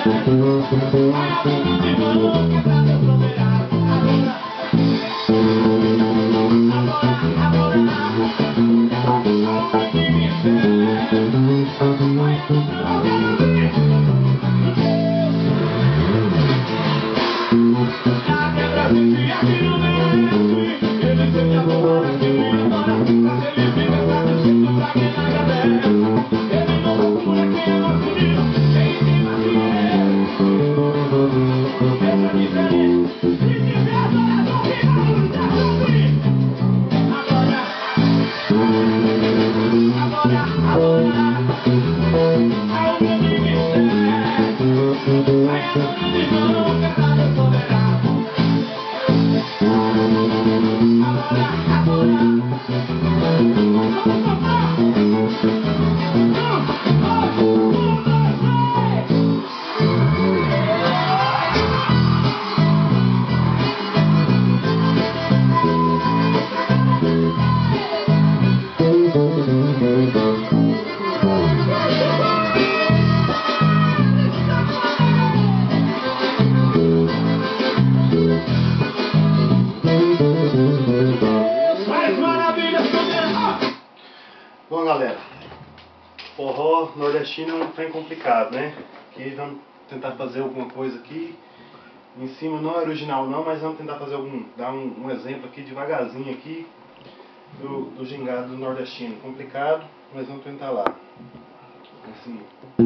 Bom, galera, forró nordestino é um trem complicado, né? Aqui vamos tentar fazer alguma coisa aqui. Em cima não é original não, mas vamos tentar fazer dar um exemplo aqui devagarzinho aqui do gingado nordestino. Complicado, mas vamos tentar lá. Assim.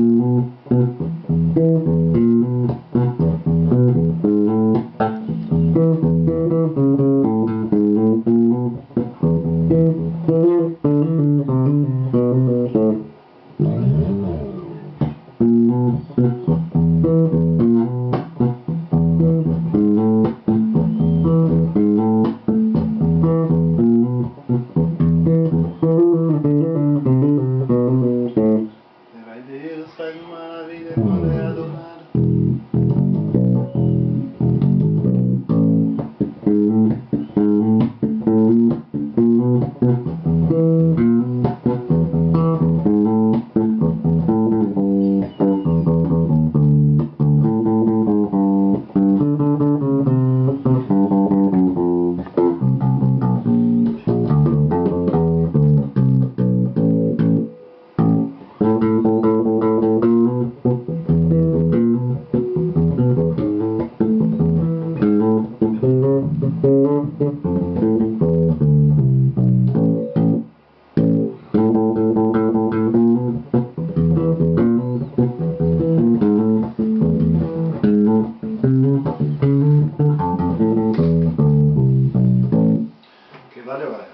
Faz uma maravilha quando é adorado. Valeu, galera.